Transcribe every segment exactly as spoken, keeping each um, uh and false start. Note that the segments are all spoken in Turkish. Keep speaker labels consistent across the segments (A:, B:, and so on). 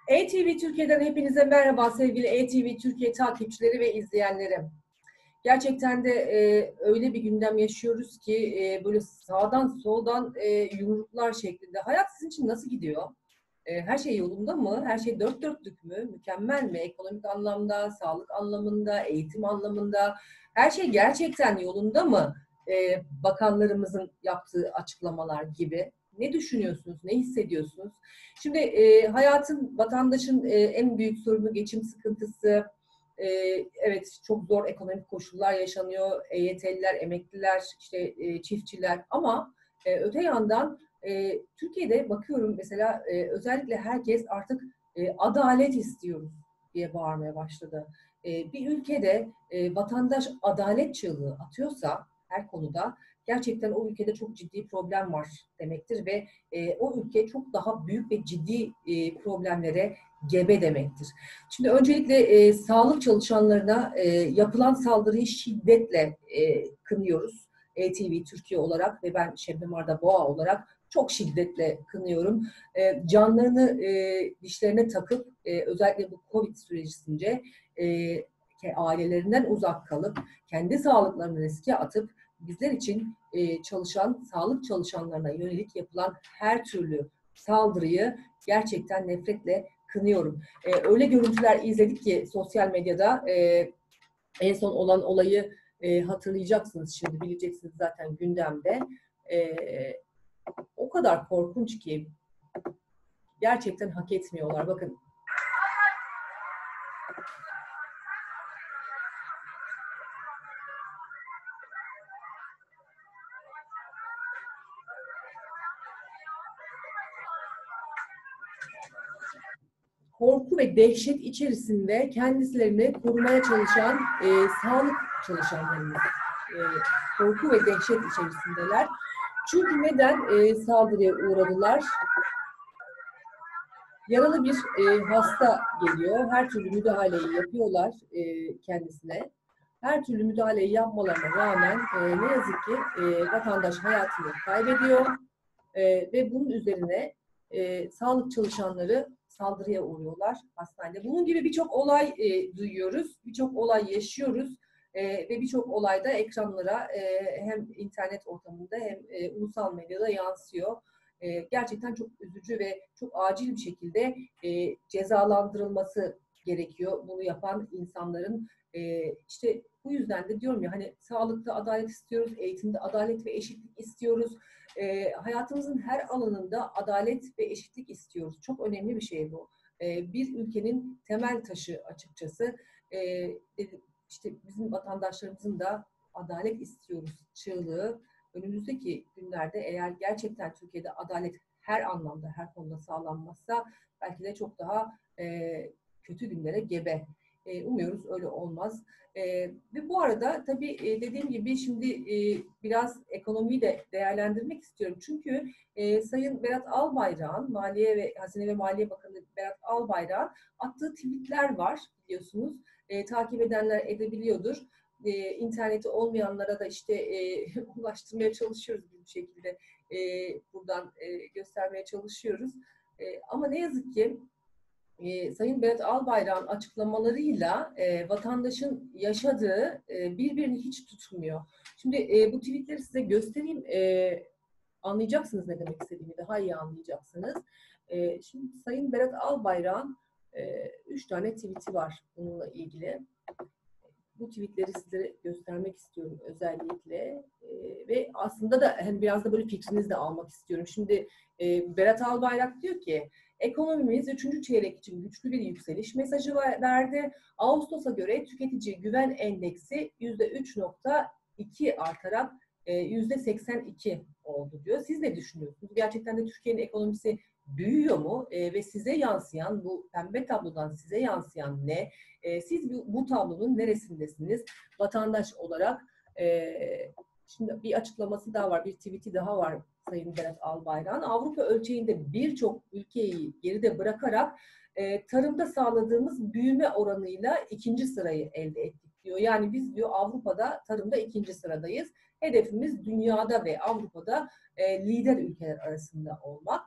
A: E T V Türkiye'den hepinize merhaba sevgili E T V Türkiye takipçileri ve izleyenleri. Gerçekten de e, öyle bir gündem yaşıyoruz ki e, böyle sağdan soldan e, yumruklar şeklinde. Hayat sizin için nasıl gidiyor? E, her şey yolunda mı? Her şey dört dörtlük mü? Mükemmel mi? Ekonomik anlamda, sağlık anlamında, eğitim anlamında her şey gerçekten yolunda mı? E, bakanlarımızın yaptığı açıklamalar gibi. Ne düşünüyorsunuz? Ne hissediyorsunuz? Şimdi e, hayatın, vatandaşın e, en büyük sorunu geçim sıkıntısı. E, evet, çok zor ekonomik koşullar yaşanıyor. E Y T'liler, emekliler, işte e, çiftçiler. Ama e, öte yandan e, Türkiye'de bakıyorum mesela e, özellikle herkes artık e, adalet istiyoruz diye bağırmaya başladı. E, bir ülkede e, vatandaş adalet çığlığı atıyorsa her konuda gerçekten o ülkede çok ciddi problem var demektir ve e, o ülke çok daha büyük ve ciddi e, problemlere gebe demektir. Şimdi öncelikle e, sağlık çalışanlarına e, yapılan saldırıyı şiddetle e, kınıyoruz. E T V Türkiye olarak ve ben Şebnem Arda Boğa olarak çok şiddetle kınıyorum. E, canlarını e, dişlerine takıp e, özellikle bu Covid sürecince e, ailelerinden uzak kalıp kendi sağlıklarını riske atıp bizler için e, çalışan, sağlık çalışanlarına yönelik yapılan her türlü saldırıyı gerçekten nefretle kınıyorum. E, öyle görüntüler izledik ki sosyal medyada e, en son olan olayı e, hatırlayacaksınız şimdi, bileceksiniz zaten gündemde. E, o kadar korkunç ki gerçekten hak etmiyorlar. Bakın. Korku ve dehşet içerisinde kendilerini korumaya çalışan e, sağlık çalışanlarımız e, korku ve dehşet içerisindeler. Çünkü neden e, saldırıya uğradılar? Yaralı bir e, hasta geliyor. Her türlü müdahaleyi yapıyorlar e, kendisine. Her türlü müdahaleyi yapmalarına rağmen e, ne yazık ki e, vatandaş hayatını kaybediyor. E, ve bunun üzerine e, sağlık çalışanları saldırıya uğruyorlar hastanede. Bunun gibi birçok olay e, duyuyoruz, birçok olay yaşıyoruz e, ve birçok olayda ekranlara e, hem internet ortamında hem e, ulusal medyada yansıyor. E, gerçekten çok üzücü ve çok acil bir şekilde e, cezalandırılması gerekiyor bunu yapan insanların. E, işte bu yüzden de diyorum ya, hani sağlıkta adalet istiyoruz, eğitimde adalet ve eşitlik istiyoruz. E, hayatımızın her alanında adalet ve eşitlik istiyoruz. Çok önemli bir şey bu. E, bir ülkenin temel taşı açıkçası. E, işte bizim vatandaşlarımızın da adalet istiyoruz çığlığı önümüzdeki günlerde, eğer gerçekten Türkiye'de adalet her anlamda, her konuda sağlanmazsa belki de çok daha e, kötü günlere gebe. E, umuyoruz öyle olmaz. E, ve bu arada tabii e, dediğim gibi şimdi e, biraz ekonomiyi de değerlendirmek istiyorum. Çünkü e, Sayın Berat Albayrak'ın, Maliye ve Hazine ve Maliye Bakanı Berat Albayrak'ın attığı tweetler var biliyorsunuz. E, takip edenler edebiliyordur. E, interneti olmayanlara da işte e, ulaştırmaya çalışıyoruz bir şekilde. E, buradan e, göstermeye çalışıyoruz. E, ama ne yazık ki e, Sayın Berat Albayrak'ın açıklamalarıyla e, vatandaşın yaşadığı e, birbirini hiç tutmuyor. Şimdi e, bu tweetleri size göstereyim. E, anlayacaksınız ne demek istediğimi, daha iyi anlayacaksınız. E, şimdi Sayın Berat Albayrak'ın e, üç tane tweet'i var bununla ilgili. Bu tweetleri size göstermek istiyorum özellikle e, ve aslında da hem biraz da böyle fikrinizi de almak istiyorum. Şimdi e, Berat Albayrak diyor ki ekonomimiz üçüncü çeyrek için güçlü bir yükseliş mesajı verdi. Ağustos'a göre tüketici güven endeksi yüzde üç nokta iki artarak e, yüzde seksen iki oldu diyor. Siz ne düşünüyorsunuz? Gerçekten de Türkiye'nin ekonomisi büyüyor mu? E, ve size yansıyan, bu pembe tablodan size yansıyan ne? E, siz bu, bu tablonun neresindesiniz vatandaş olarak? E, şimdi bir açıklaması daha var, bir tweet'i daha var Sayın Berat Albayrak'ın. Avrupa ölçeğinde birçok ülkeyi geride bırakarak e, tarımda sağladığımız büyüme oranıyla ikinci sırayı elde ettik diyor. Yani biz diyor Avrupa'da tarımda ikinci sıradayız. Hedefimiz dünyada ve Avrupa'da e, lider ülkeler arasında olmak.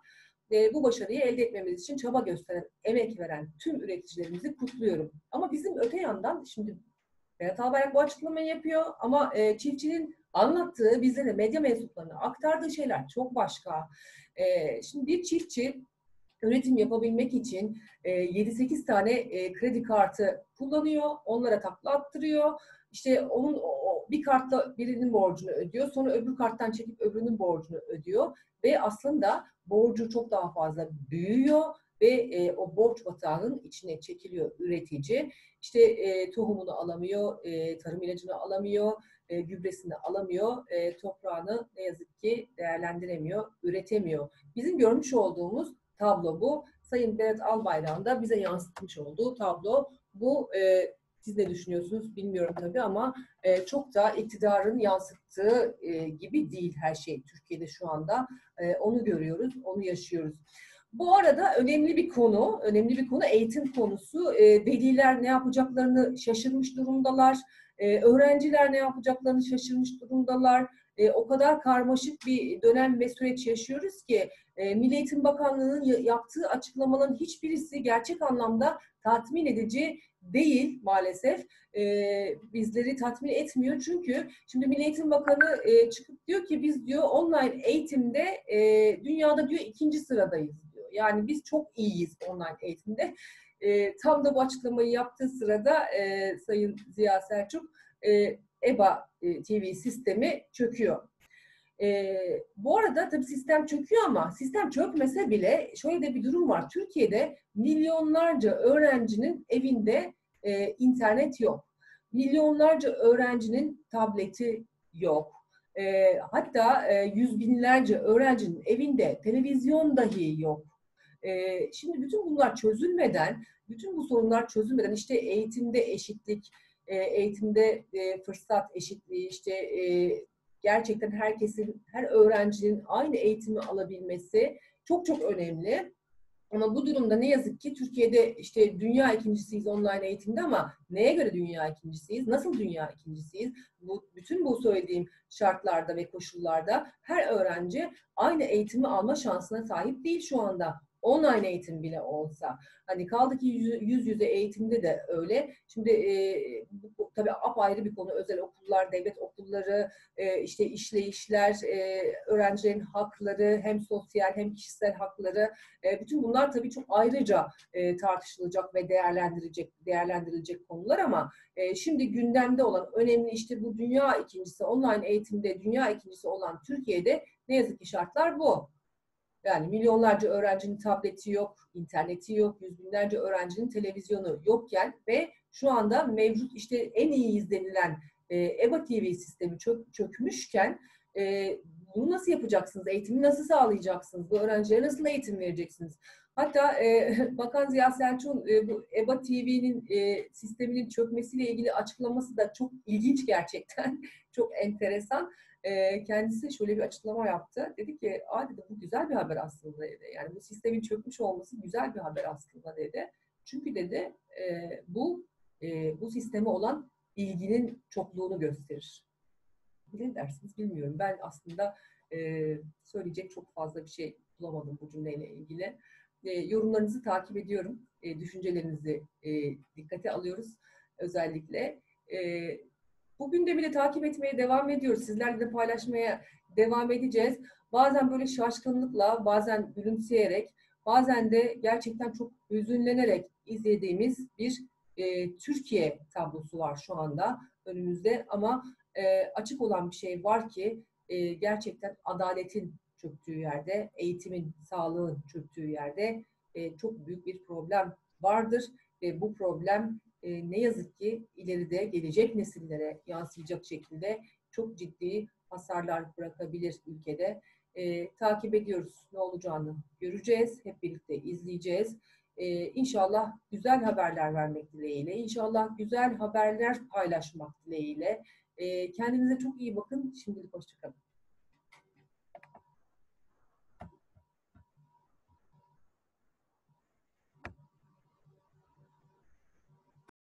A: e, bu başarıyı elde etmemiz için çaba gösteren, emek veren tüm üreticilerimizi kutluyorum. Ama bizim öte yandan şimdi Berat Albayrak bu açıklamayı yapıyor ama e, çiftçinin anlattığı, bizlere medya mensuplarına aktardığı şeyler çok başka. E, şimdi bir çiftçi üretim yapabilmek için e, yedi sekiz tane e, kredi kartı kullanıyor, onlara takla attırıyor. İşte onun o, bir kartla birinin borcunu ödüyor, sonra öbür karttan çekip öbürünün borcunu ödüyor ve aslında borcu çok daha fazla büyüyor ve e, o borç batağının içine çekiliyor üretici. İşte e, tohumunu alamıyor, e, tarım ilacını alamıyor, e, gübresini alamıyor, e, toprağını ne yazık ki değerlendiremiyor, üretemiyor. Bizim görmüş olduğumuz tablo bu. Sayın Berat Albayrak'ın da bize yansıtmış olduğu tablo bu. E, siz ne düşünüyorsunuz bilmiyorum tabii ama e, çok da iktidarın yansıttığı e, gibi değil her şey Türkiye'de şu anda. E, onu görüyoruz, onu yaşıyoruz. Bu arada önemli bir konu, önemli bir konu eğitim konusu. E, veliler ne yapacaklarını şaşırmış durumdalar. E, öğrenciler ne yapacaklarını şaşırmış durumdalar. E, o kadar karmaşık bir dönem ve süreç yaşıyoruz ki e, Milli Eğitim Bakanlığı'nın yaptığı açıklamaların hiçbirisi gerçek anlamda tatmin edici değil maalesef. E, bizleri tatmin etmiyor çünkü şimdi Milli Eğitim Bakanı e, çıkıp diyor ki biz diyor online eğitimde e, dünyada diyor ikinci sıradayız diyor. Yani biz çok iyiyiz online eğitimde. E, tam da bu açıklamayı yaptığı sırada e, Sayın Ziya Selçuk e, EBA e, T V sistemi çöküyor. E, bu arada tabii sistem çöküyor ama sistem çökmese bile şöyle de bir durum var. Türkiye'de milyonlarca öğrencinin evinde e, internet yok. Milyonlarca öğrencinin tableti yok. E, hatta e, yüz binlerce öğrencinin evinde televizyon dahi yok. E, şimdi bütün bunlar çözülmeden, bütün bu sorunlar çözülmeden işte eğitimde eşitlik, e, eğitimde e, fırsat eşitliği, işte e, gerçekten herkesin, her öğrencinin aynı eğitimi alabilmesi çok çok önemli. Ama bu durumda ne yazık ki Türkiye'de işte dünya ikincisiyiz online eğitimde ama neye göre dünya ikincisiyiz? Nasıl dünya ikincisiyiz? Bu, bütün bu söylediğim şartlarda ve koşullarda her öğrenci aynı eğitimi alma şansına sahip değil şu anda. Online eğitim bile olsa. Hani kaldı ki yüz, yüz yüze eğitimde de öyle. Şimdi e, bu, tabii apayrı bir konu. Özel okullar, devlet okulları, e, işte işleyişler, e, öğrencilerin hakları, hem sosyal hem kişisel hakları. E, bütün bunlar tabii çok ayrıca e, tartışılacak ve değerlendirilecek değerlendirilecek konular ama e, şimdi gündemde olan önemli işte bu dünya ikincisi, online eğitimde dünya ikincisi olan Türkiye'de ne yazık ki şartlar bu. Yani milyonlarca öğrencinin tableti yok, interneti yok, yüz binlerce öğrencinin televizyonu yokken ve şu anda mevcut işte en iyi izlenilen e, EBA T V sistemi çök, çökmüşken e, bunu nasıl yapacaksınız? Eğitimi nasıl sağlayacaksınız? Bu öğrencilere nasıl eğitim vereceksiniz? Hatta e, Bakan Ziya Selçuk'un e, bu EBA T V'nin e, sisteminin çökmesiyle ilgili açıklaması da çok ilginç gerçekten. Çok enteresan. E, kendisi şöyle bir açıklama yaptı. Dedi ki, aa dedi, bu güzel bir haber aslında dedi. Yani bu sistemin çökmüş olması güzel bir haber aslında dedi. Çünkü dedi e, bu e, bu sisteme olan ilginin çokluğunu gösterir. Ne dersiniz bilmiyorum. Ben aslında e, söyleyecek çok fazla bir şey bulamadım bu cümleyle ilgili. E, yorumlarınızı takip ediyorum. E, düşüncelerinizi e, dikkate alıyoruz özellikle. E, bu gündemi de takip etmeye devam ediyoruz. Sizlerle de paylaşmaya devam edeceğiz. Bazen böyle şaşkınlıkla, bazen gülümseyerek, bazen de gerçekten çok hüzünlenerek izlediğimiz bir e, Türkiye tablosu var şu anda önümüzde. Ama e, açık olan bir şey var ki e, gerçekten adaletin çöktüğü yerde, eğitimin, sağlığın çöktüğü yerde e, çok büyük bir problem vardır. Ve bu problem e, ne yazık ki ileride gelecek nesillere yansıyacak şekilde çok ciddi hasarlar bırakabilir ülkede. E, takip ediyoruz, ne olacağını göreceğiz, hep birlikte izleyeceğiz. E, İnşallah güzel haberler vermek dileğiyle, İnşallah güzel haberler paylaşmak dileğiyle. E, kendinize çok iyi bakın, şimdilik hoşça kalın.